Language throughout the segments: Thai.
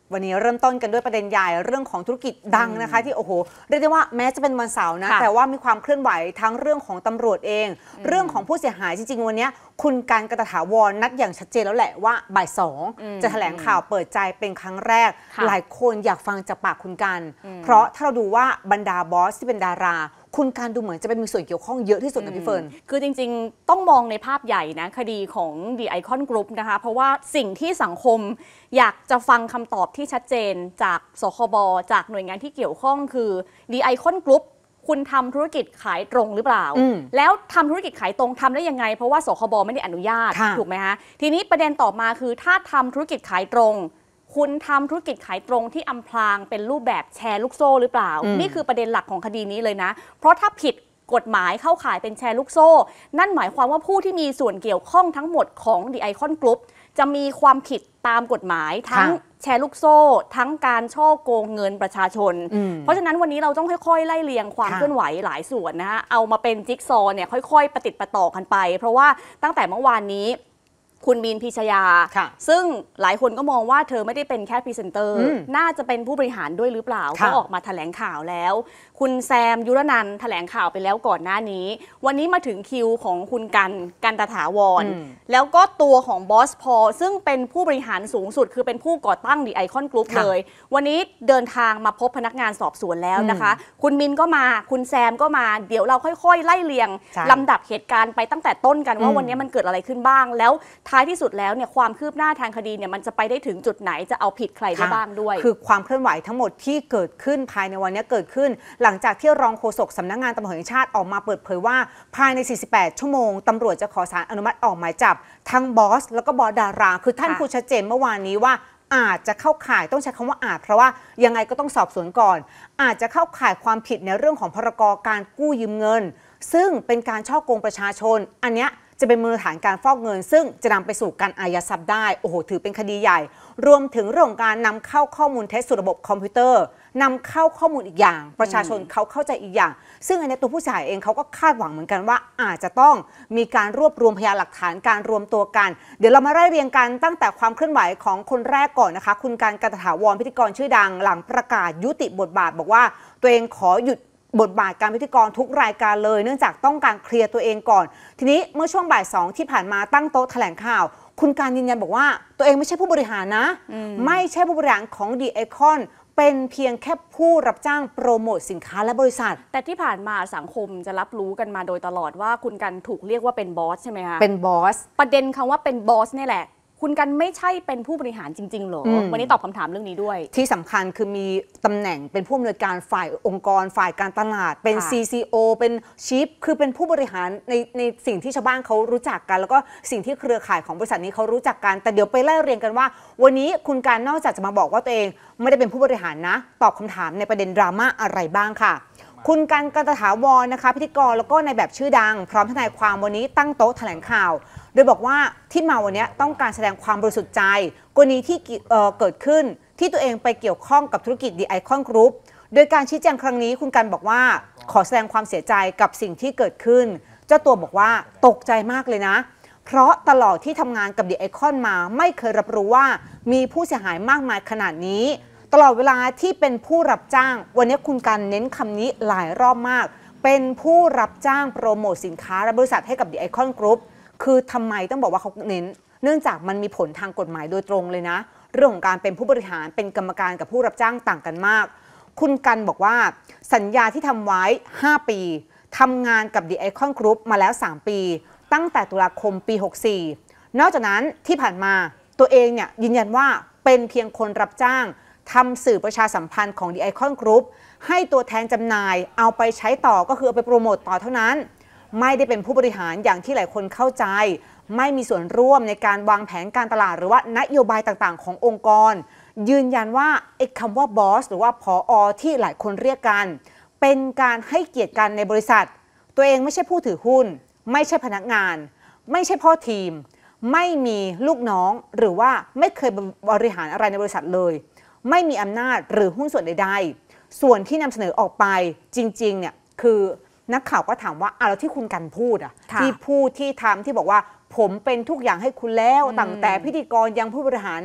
วันนี้เริ่มต้นกันด้วยประเด็นใหญ่เรื่องของธุรกิจดังนะคะที่โอ้โหเรียกได้ว่าแม้จะเป็นวันเสาร์นะแต่ว่ามีความเคลื่อนไหวทั้งเรื่องของตำรวจเองเรื่องของผู้เสียหายจริงๆวันนี้คุณการกระถาวรนัดอย่างชัดเจนแล้วแหละว่าบ่าย2จะแถลงข่าวเปิดใจเป็นครั้งแรกหลายคนอยากฟังจากปากคุณการเพราะถ้าเราดูว่าบรรดาบอสที่เป็นดาราคุณการดูเหมือนจะเป็นมีส่วนเกี่ยวข้องเยอะที่สุดนะพี่เฟิร์นคือจริงๆต้องมองในภาพใหญ่นะคดีของ The Icon Group นะคะเพราะว่าสิ่งที่สังคมอยากจะฟังคำตอบที่ชัดเจนจากสคบจากหน่วยงานที่เกี่ยวข้องคือ The Icon Group คุณทำธุรกิจขายตรงหรือเปล่าแล้วทำธุรกิจขายตรงทำได้ยังไงเพราะว่าสคบไม่ได้อนุญาตถูกไหมคะทีนี้ประเด็นต่อมาคือถ้าทำธุรกิจขายตรงคุณทำธุรกิจขายตรงที่อำพรางเป็นรูปแบบแชร์ลูกโซ่หรือเปล่านี่คือประเด็นหลักของคดีนี้เลยนะเพราะถ้าผิดกฎหมายเข้าข่ายเป็นแชร์ลูกโซ่นั่นหมายความว่าผู้ที่มีส่วนเกี่ยวข้องทั้งหมดของ The Icon Group จะมีความผิดตามกฎหมายทั้งแชร์ลูกโซ่ทั้งการฉ้อโกงเงินประชาชนเพราะฉะนั้นวันนี้เราต้องค่อยๆไล่เรียงความเคลื่อนไหวหลายส่วนนะฮะเอามาเป็นจิ๊กซอว์เนี่ยค่อยๆประติดประต่อกันไปเพราะว่าตั้งแต่เมื่อวานนี้คุณบีนพิชยาซึ่งหลายคนก็มองว่าเธอไม่ได้เป็นแค่พรีเซนเตอร์น่าจะเป็นผู้บริหารด้วยหรือเปล่าก็ออกมาแถลงข่าวแล้วคุณแซมยุรนันท์แถลงข่าวไปแล้วก่อนหน้านี้วันนี้มาถึงคิวของคุณกันตถาวรแล้วก็ตัวของบอสพอซึ่งเป็นผู้บริหารสูงสุดคือเป็นผู้ก่อตั้ง The Icon Group เลยวันนี้เดินทางมาพบพนักงานสอบสวนแล้วนะคะคุณมินก็มาคุณแซมก็มาเดี๋ยวเราค่อยๆไล่เรียงลำดับเหตุการณ์ไปตั้งแต่ต้นกันว่าวันนี้มันเกิดอะไรขึ้นบ้างแล้วท้ายที่สุดแล้วเนี่ยความคืบหน้าทางคดีเนี่ยมันจะไปได้ถึงจุดไหนจะเอาผิดใครได้บ้างด้วยคือความเคลื่อนไหวทั้งหมดที่เกิดขึ้นภายในวันนี้เกิดขึ้นหลังจากที่รองโฆษกสำนักงานตำรวจแห่งชาติออกมาเปิดเผยว่าภายใน48ชั่วโมงตำรวจจะขอศาลอนุมัติออกหมายจับทั้งบอสแล้วก็บอสดาราคือท่านพูดชัดเจนเมื่อวานนี้ว่าอาจจะเข้าข่ายต้องใช้คำว่าอาจเพราะว่ายังไงก็ต้องสอบสวนก่อนอาจจะเข้าข่ายความผิดในเรื่องของพรกการกู้ยืมเงินซึ่งเป็นการฉ้อโกงประชาชนอันเนี้ยจะเป็นมูลฐานการฟอกเงินซึ่งจะนำไปสู่การอายัดทรัพย์ได้โอ้โหถือเป็นคดีใหญ่รวมถึงเรื่องของการนำเข้าข้อมูลเท็จสู่ระบบคอมพิวเตอร์นำเข้าข้อมูลอีกอย่างประชาชนเขาเข้าใจอีกอย่างซึ่งอันนี้ตัวผู้เสียหายเองเขาก็คาดหวังเหมือนกันว่าอาจจะต้องมีการรวบรวมพยานหลักฐานการรวมตัวกันเดี๋ยวเรามาไล่เรียงกันตั้งแต่ความเคลื่อนไหวของคนแรกก่อนนะคะคุณการกระถาวรพิธีกรชื่อดังหลังประกาศยุติบทบาทบอกว่าตัวเองขอหยุดบทบาทการพิธีกรทุกรายการเลยเนื่องจากต้องการเคลียร์ตัวเองก่อนทีนี้เมื่อช่วงบ่าย2ที่ผ่านมาตั้งโต๊ะแถลงข่าวคุณการยืนยันบอกว่าตัวเองไม่ใช่ผู้บริหารนะไม่ใช่ผู้บริหารของ The Icon เป็นเพียงแค่ผู้รับจ้างโปรโมทสินค้าและบริษัทแต่ที่ผ่านมาสังคมจะรับรู้กันมาโดยตลอดว่าคุณกันถูกเรียกว่าเป็นบอสใช่ไหมคะเป็นบอสประเด็นคำว่าเป็นบอสนี่แหละคุณกันไม่ใช่เป็นผู้บริหารจริงๆหรอวันนี้ตอบคำถามเรื่องนี้ด้วยที่สำคัญคือมีตำแหน่งเป็นผู้อำนวยการฝ่ายองค์กรฝ่ายการตลาดเป็น CCO เป็น Chief คือเป็นผู้บริหารในสิ่งที่ชาวบ้านเขารู้จักกันแล้วก็สิ่งที่เครือข่ายของบริษัทนี้เขารู้จักกันแต่เดี๋ยวไปไล่เรียงกันว่าวันนี้คุณการนอกจากจะมาบอกว่าตัวเองไม่ได้เป็นผู้บริหารนะตอบคำถามในประเด็นดราม่าอะไรบ้างค่ะคุณกันกตถาวรนะคะพิธีกรแล้วก็ในแบบชื่อดังพร้อมทนายความวันนี้ตั้งโต๊ะแถลงข่าวโดยบอกว่าที่มาวันนี้ต้องการแสดงความบริสุทธิ์ใจกรณีที่เกิดขึ้นที่ตัวเองไปเกี่ยวข้องกับธุรกิจ The Icon Group โดยการชี้แจงครั้งนี้คุณกันบอกว่าขอแสดงความเสียใจกับสิ่งที่เกิดขึ้นเจ้าตัวบอกว่าตกใจมากเลยนะเพราะตลอดที่ทำงานกับ The Icon มาไม่เคยรับรู้ว่ามีผู้เสียหายมากมายขนาดนี้ตลอดเวลาที่เป็นผู้รับจ้างวันนี้คุณกันเน้นคำนี้หลายรอบมากเป็นผู้รับจ้างโปรโมทสินค้าและบริษัทให้กับ The Icon Groupคือทำไมต้องบอกว่าเขาเน้นเนื่องจากมันมีผลทางกฎหมายโดยตรงเลยนะเรื่องของการเป็นผู้บริหารเป็นกรรมการกับผู้รับจ้างต่างกันมากคุณกันบอกว่าสัญญาที่ทำไว้5ปีทำงานกับ The Icon Group มาแล้ว3ปีตั้งแต่ตุลาคมปี64นอกจากนั้นที่ผ่านมาตัวเองเนี่ยยืนยันว่าเป็นเพียงคนรับจ้างทำสื่อประชาสัมพันธ์ของ The Icon Group ให้ตัวแทนจำหน่ายเอาไปใช้ต่อก็คือเอาไปโปรโมตต่อเท่านั้นไม่ได้เป็นผู้บริหารอย่างที่หลายคนเข้าใจไม่มีส่วนร่วมในการวางแผนการตลาดหรือว่านโยบายต่างๆขององค์กรยืนยันว่าไอ้คำว่าบอสหรือว่าผอ.ที่หลายคนเรียกกันเป็นการให้เกียรติกันในบริษัทตัวเองไม่ใช่ผู้ถือหุ้นไม่ใช่พนักงานไม่ใช่พ่อทีมไม่มีลูกน้องหรือว่าไม่เคยบริหารอะไรในบริษัทเลยไม่มีอำนาจหรือหุ้นส่วนใดๆส่วนที่นำเสนอออกไปจริงๆเนี่ยคือนักข่าวก็ถามว่าแล้วที่คุณกันพูดที่พูดที่ทำที่บอกว่าผมเป็นทุกอย่างให้คุณแล้วตั้งแต่พิธีกรยังผู้บริหารนะ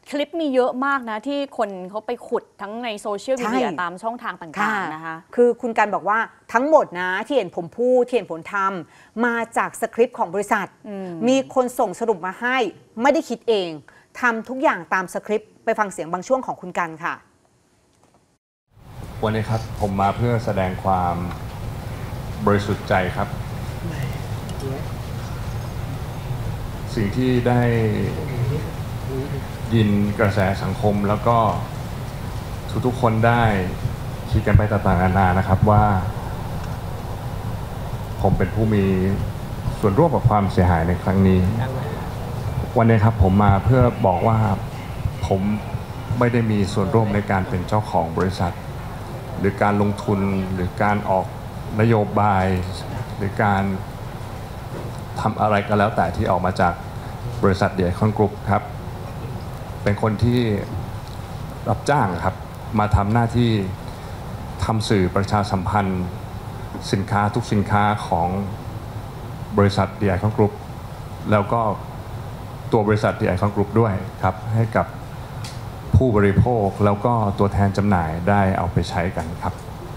คลิปมีเยอะมากนะที่คนเขาไปขุดทั้งในโซเชียลมีเดียตามช่องทางต่างๆนะคะคือคุณกันบอกว่าทั้งหมดนะที่เห็นผมพูดที่เห็นผมทำมาจากสคริปต์ของบริษัทมีคนส่งสรุปมาให้ไม่ได้คิดเองทำทุกอย่างตามสคริปต์ไปฟังเสียงบางช่วงของคุณกันค่ะวันนี้ครับผมมาเพื่อแสดงความบริสุทธิ์ใจครับสิ่งที่ได้ยินกระแสสังคมแล้วก็ทุกๆคนได้คิดกันไปต่างๆนานานะครับว่าผมเป็นผู้มีส่วนร่วมกับความเสียหายในครั้งนี้วันนี้ครับผมมาเพื่อบอกว่าผมไม่ได้มีส่วนร่วมในการเป็นเจ้าของบริษัทหรือการลงทุนหรือการออกนโยบายหรือการทำอะไรก็แล้วแต่ที่ออกมาจากบริษัทเดียคอนกรุ๊ปครับเป็นคนที่รับจ้างครับมาทำหน้าที่ทำสื่อประชาสัมพันธ์สินค้าทุกสินค้าของบริษัทเดียคอนกรุ๊ปแล้วก็ตัวบริษัทเดียคอนกรุ๊ปด้วยครับให้กับผู้บริโภคแล้วก็ตัวแทนจำหน่ายได้เอาไปใช้กันครับ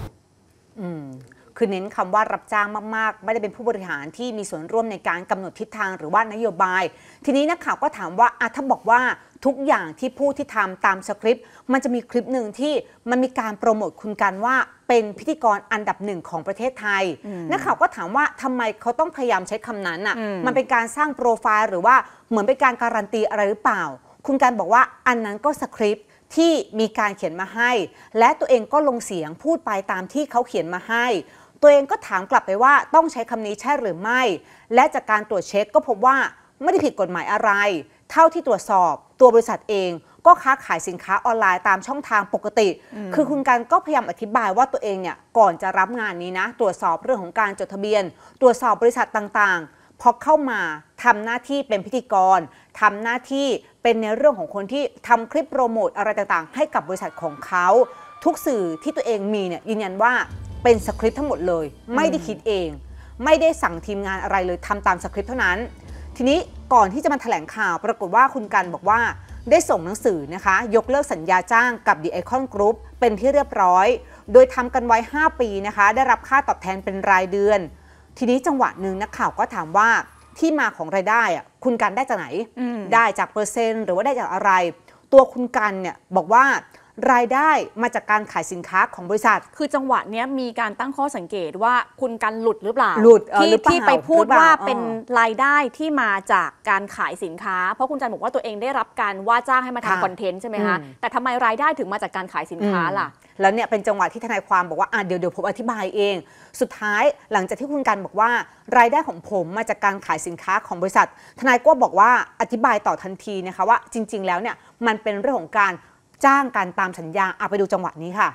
คือเน้นคำว่ารับจ้างมากๆไม่ได้เป็นผู้บริหารที่มีส่วนร่วมในการกำหนดทิศทางหรือว่านโยบายทีนี้นักข่าวก็ถามว่าถ้าบอกว่าทุกอย่างที่พูดที่ทำตามสคริปต์มันจะมีคลิปหนึ่งที่มันมีการโปรโมทคุณกันว่าเป็นพิธีกรอันดับหนึ่งของประเทศไทยนักข่าวก็ถามว่าทำไมเขาต้องพยายามใช้คำนั้นมันเป็นการสร้างโปรไฟล์หรือว่าเหมือนเป็นการการันตีอะไรหรือเปล่าคุณกันบอกว่าอันนั้นก็สคริปต์ที่มีการเขียนมาให้และตัวเองก็ลงเสียงพูดไปตามที่เขาเขียนมาให้ตัวเองก็ถามกลับไปว่าต้องใช้คำนี้ใช่หรือไม่และจากการตรวจเช็คก็พบว่าไม่ได้ผิดกฎหมายอะไรเท่าที่ตรวจสอบตัวบริษัทเองก็ค้าขายสินค้าออนไลน์ตามช่องทางปกติคือคุณกันก็พยายามอธิบายว่าตัวเองเนี่ยก่อนจะรับงานนี้นะตรวจสอบเรื่องของการจดทะเบียนตรวจสอบบริษัทต่างๆพอเข้ามาทำหน้าที่เป็นพิธีกรทำหน้าที่เป็นในเรื่องของคนที่ทำคลิปโปรโมทอะไรต่างๆให้กับบริษัทของเขาทุกสื่อที่ตัวเองมีเนี่ยยืนยันว่าเป็นสคริปต์ทั้งหมดเลยไม่ได้คิดเองไม่ได้สั่งทีมงานอะไรเลยทำตามสคริปต์เท่านั้นทีนี้ก่อนที่จะมาแถลงข่าวปรากฏว่าคุณกันบอกว่าได้ส่งหนังสือนะคะยกเลิกสัญญาจ้างกับ The Icon Group เป็นที่เรียบร้อยโดยทำกันไว้ 5 ปีนะคะได้รับค่าตอบแทนเป็นรายเดือนทีนี้จังหวะหนึ่งนักข่าวก็ถามว่าที่มาของรายได้คุณกันได้จากไหนได้จากเปอร์เซ็นต์หรือว่าได้จากอะไรตัวคุณกันเนี่ยบอกว่ารายได้มาจากการขายสินค้าของบริษัทคือจังหวะนี้มีการตั้งข้อสังเกตว่าคุณกันหลุดหรือเปล่าหลุดที่ไปพูดว่าเป็นรายได้ที่มาจากการขายสินค้าเพราะคุณจันบอกว่าตัวเองได้รับการว่าจ้างให้มาทำคอนเทนต์ใช่ไหมคะแต่ทำไมรายได้ถึงมาจากการขายสินค้าล่ะแล้วเนี่ยเป็นจังหวะที่ทนายความบอกว่าเดี๋ยวผมอธิบายเองสุดท้ายหลังจากที่คุณกันบอกว่ารายได้ของผมมาจากการขายสินค้าของบริษัททนายก็บอกว่าอธิบายต่อทันทีนะคะว่าจริงๆแล้วเนี่ยมันเป็นเรื่องของการจ้างกันตามสัญญาไปดูจังหวะนี้ค่ะ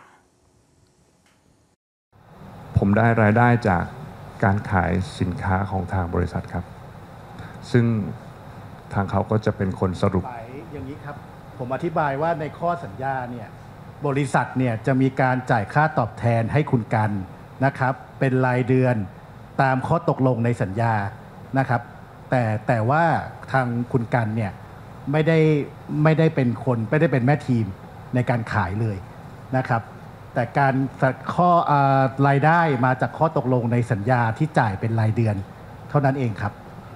ผมได้รายได้จากการขายสินค้าของทางบริษัทครับซึ่งทางเขาก็จะเป็นคนสรุปอย่างนี้ครับผมอธิบายว่าในข้อสัญญาเนี่ยบริษัทเนี่ยจะมีการจ่ายค่าตอบแทนให้คุณกันนะครับเป็นรายเดือนตามข้อตกลงในสัญญานะครับแต่ว่าทางคุณกันเนี่ยไม่ได้เป็นคนไม่ได้เป็นแม่ทีมในการขายเลยนะครับแต่การข้อรายได้มาจากข้อตกลงในสัญญาที่จ่ายเป็นรายเดือนเท่านั้นเองครับ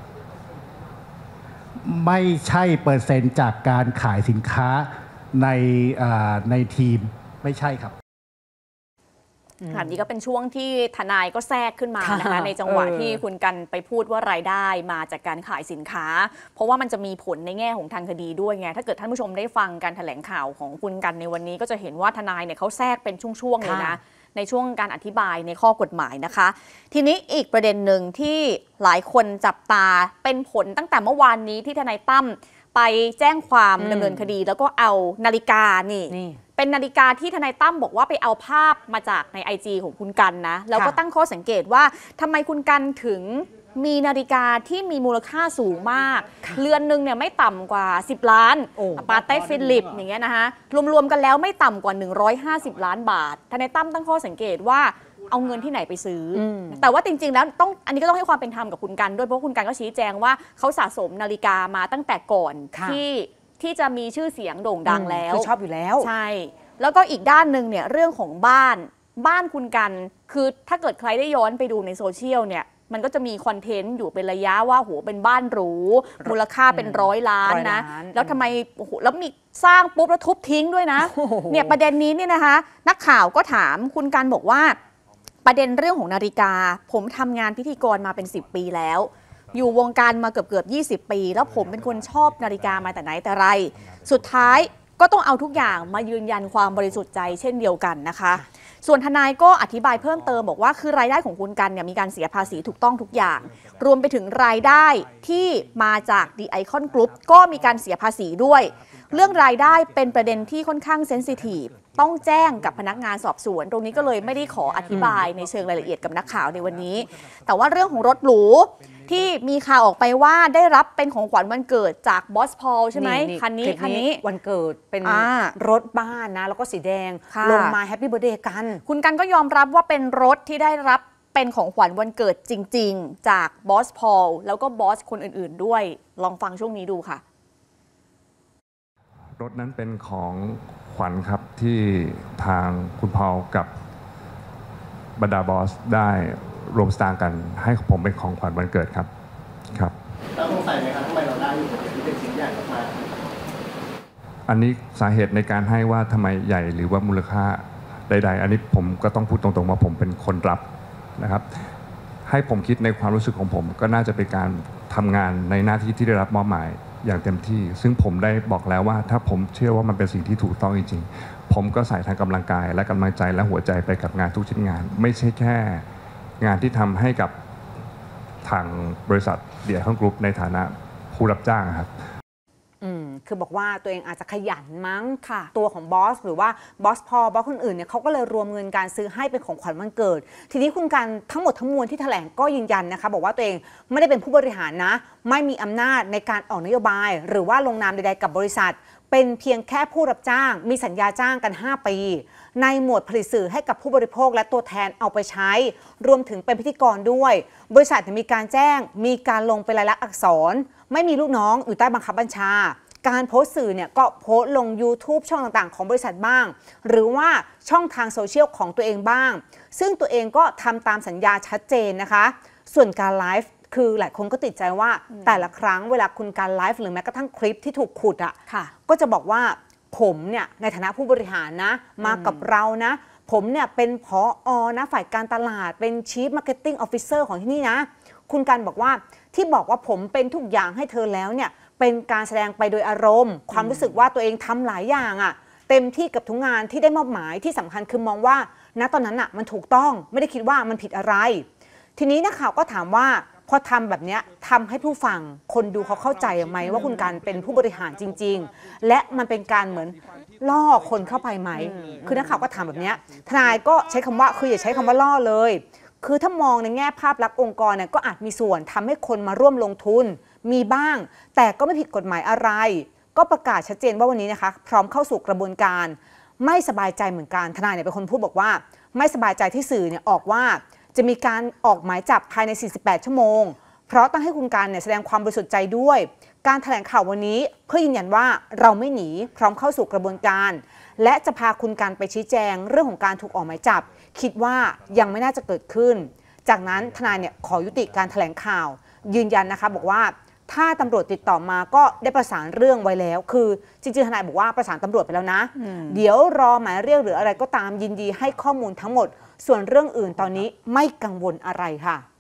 ไม่ใช่เปอร์เซ็นต์จากการขายสินค้าในทีมไม่ใช่ครับอันนี้ก็เป็นช่วงที่ทนายก็แทรกขึ้นมานะคะในจังหวะที่คุณกันไปพูดว่ารายได้มาจากการขายสินค้าเพราะว่ามันจะมีผลในแง่ของทางคดีด้วยไงถ้าเกิดท่านผู้ชมได้ฟังการแถลงข่าวของคุณกันในวันนี้ก็จะเห็นว่าทนายเนี่ยเขาแทรกเป็นช่วงๆเลยนะในช่วงการอธิบายในข้อกฎหมายนะคะทีนี้อีกประเด็นหนึ่งที่หลายคนจับตาเป็นผลตั้งแต่เมื่อวานนี้ที่ทนายตั้มไปแจ้งความดำเนินคดีแล้วก็เอานาฬิกานี่เป็นนาฬิกาที่ทนายตั้มบอกว่าไปเอาภาพมาจากใน IG ของคุณกันนะแล้วก็ตั้งข้อสังเกตว่าทำไมคุณกันถึงมีนาฬิกาที่มีมูลค่าสูงมากเรือนนึงเนี่ยไม่ต่ำกว่า10ล้านปาเต้ฟิลิปอย่างเงี้ยนะคะรวมๆกันแล้วไม่ต่ำกว่า150ล้านบาททนายตั้มตั้งข้อสังเกตว่าเอาเงินที่ไหนไปซื้อแต่ว่าจริงๆแล้วอันนี้ก็ต้องให้ความเป็นธรรมกับคุณกันด้วยเพราะคุณกันก็ชี้แจงว่าเขาสะสมนาฬิกามาตั้งแต่ก่อนที่ที่จะมีชื่อเสียงโด่งดังแล้วคือชอบอยู่แล้วใช่แล้วก็อีกด้านหนึ่งเนี่ยเรื่องของบ้านคุณกันคือถ้าเกิดใครได้ย้อนไปดูในโซเชียลเนี่ยมันก็จะมีคอนเทนต์อยู่เป็นระยะว่าโหเป็นบ้านหรูมูลค่าเป็น100 ล้านนะ แล้วทำไมโอ้โหแล้วมีสร้างปุ๊บแล้วทุบทิ้งด้วยนะเนี่ยประเด็นนี้เนี่ยนะคะนักข่าวก็ถามคุณกันบอกว่าประเด็นเรื่องของนาฬิกาผมทำงานพิธีกรมาเป็น10 ปีแล้วอยู่วงการมาเกือบ20 ปีแล้วผมเป็นคนชอบนาฬิกามาแต่ไหนแต่ไรสุดท้ายก็ต้องเอาทุกอย่างมายืนยันความบริสุทธิ์ใจเช่นเดียวกันนะคะส่วนทนายก็อธิบายเพิ่มเติมบอกว่าคือรายได้ของคุณกันเนี่ยมีการเสียภาษีถูกต้องทุกอย่างรวมไปถึงรายได้ที่มาจาก The Icon Group ก็มีการเสียภาษีด้วยเรื่องรายได้เป็นประเด็นที่ค่อนข้างเซนซิทีฟต้องแจ้งกับพนักงานสอบสวนตรงนี้ก็เลยไม่ได้ขออธิบายในเชิงรายละเอียดกับนักข่าวในวันนี้แต่ว่าเรื่องของรถหรูที่มีข่าวออกไปว่าได้รับเป็นของขวัญวันเกิดจากบอสพอลใช่ไหมคันนี้วันเกิดเป็นรถบ้านนะแล้วก็สีแดงลงมาแฮปปี้เบิร์ธเดย์กันคุณกันก็ยอมรับว่าเป็นรถที่ได้รับเป็นของขวัญวันเกิดจริงๆจากบอสพอลแล้วก็บอสคนอื่นๆด้วยลองฟังช่วงนี้ดูค่ะรถนั้นเป็นของขวัญครับที่ทางคุณพอลกับบรรดาบอสได้รวมสตางค์กันให้ผมเป็นของขวัญวันเกิดครับครับแล้วสงสัยไหมครับทำไมเราได้อยู่ที่เป็นชิ้นใหญ่มากอันนี้สาเหตุในการให้ว่าทำไมใหญ่หรือว่ามูลค่าใดๆอันนี้ผมก็ต้องพูดตรงๆว่าผมเป็นคนรับนะครับให้ผมคิดในความรู้สึกของผมก็น่าจะเป็นการทำงานในหน้าที่ที่ได้รับมอบหมายอย่างเต็มที่ซึ่งผมได้บอกแล้วว่าถ้าผมเชื่อว่ามันเป็นสิ่งที่ถูกต้องจริงๆผมก็ใส่ทางกำลังกายและกำลังใจและหัวใจไปกับงานทุกชิ้นงานไม่ใช่แค่งานที่ทำให้กับทางบริษัทThe Icon Groupในฐานะผู้รับจ้างครับคือบอกว่าตัวเองอาจจะขยันมั้งค่ะตัวของบอสหรือว่าบอสพอบอสคนอื่นเนี่ยเขาก็เลยรวมเงินการซื้อให้เป็นของขวัญวันเกิดทีนี้คุณกันทั้งหมดทั้งมวลที่แถลงก็ยืนยันนะคะบอกว่าตัวเองไม่ได้เป็นผู้บริหารนะไม่มีอำนาจในการออกนโยบายหรือว่าลงนามใดๆกับบริษัทเป็นเพียงแค่ผู้รับจ้างมีสัญญาจ้างกัน5 ปีในหมวดผลิตสื่อให้กับผู้บริโภคและตัวแทนเอาไปใช้รวมถึงเป็นพิธีกรด้วยบริษัทมีการแจ้งมีการลงเป็นลายลักษณ์อักษรไม่มีลูกน้องอยู่ใต้บังคับบัญชาการโพสต์สื่อเนี่ยก็โพสต์ลง YouTube ช่องต่างๆของบริษัทบ้างหรือว่าช่องทางโซเชียลของตัวเองบ้างซึ่งตัวเองก็ทำตามสัญญาชัดเจนนะคะส่วนการไลฟ์คือหลายคนก็ติดใจว่าแต่ละครั้งเวลาคุณการไลฟ์หรือแม้กระทั่งคลิปที่ถูกขุดอ่ะก็จะบอกว่าผมเนี่ยในฐานะผู้บริหารนะมากับเรานะผมเนี่ยเป็นผอ.นะฝ่ายการตลาดเป็น Chief Marketing Officer ของที่นี่นะคุณกันบอกว่าที่บอกว่าผมเป็นทุกอย่างให้เธอแล้วเนี่ยเป็นการแสดงไปโดยอารมณ์ความรู้สึกว่าตัวเองทำหลายอย่างอ่ะเต็มที่กับทุกงานที่ได้มอบหมายที่สำคัญคือมองว่าณตอนนั้นอ่ะมันถูกต้องไม่ได้คิดว่ามันผิดอะไรทีนี้นักข่าวก็ถามว่าพอทำแบบนี้ทำให้ผู้ฟังคนดูเขาเข้าใจไหมว่าคุณกันเป็นผู้บริหารจริงๆและมันเป็นการเหมือนล่อคนเข้าไปไหมคือนักข่าวก็ถามแบบนี้ทนายก็ใช้คำว่าคืออย่าใช้คำว่าล่อเลยคือถ้ามองในแง่ภาพลักษณ์องค์กรเนี่ยก็อาจมีส่วนทำให้คนมาร่วมลงทุนมีบ้างแต่ก็ไม่ผิดกฎหมายอะไรก็ประกาศชัดเจนว่าวันนี้นะคะพร้อมเข้าสู่กระบวนการไม่สบายใจเหมือนกันทนายเนี่ยเป็นคนพูดบอกว่าไม่สบายใจที่สื่อเนี่ยออกว่าจะมีการออกหมายจับภายใน48 ชั่วโมงเพราะต้องให้คุณกันเนี่ยแสดงความบริสุทธิ์ใจด้วยการแถลงข่าววันนี้เพื่อยืนยันว่าเราไม่หนีพร้อมเข้าสู่กระบวนการและจะพาคุณกันไปชี้แจงเรื่องของการถูกออกหมายจับคิดว่ายังไม่น่าจะเกิดขึ้นจากนั้นทนายเนี่ยขอยุติการแถลงข่าวยืนยันนะคะบอกว่าถ้าตำรวจติดต่อมาก็ได้ประสานเรื่องไว้แล้วคือจริงๆทนายบอกว่าประสานตำรวจไปแล้วนะเดี๋ยวรอหมายเรียกหรืออะไรก็ตามยินดีให้ข้อมูลทั้งหมดส่วนเรื่องอื่นตอนนี้ไม่กังวลอะไรค่ะ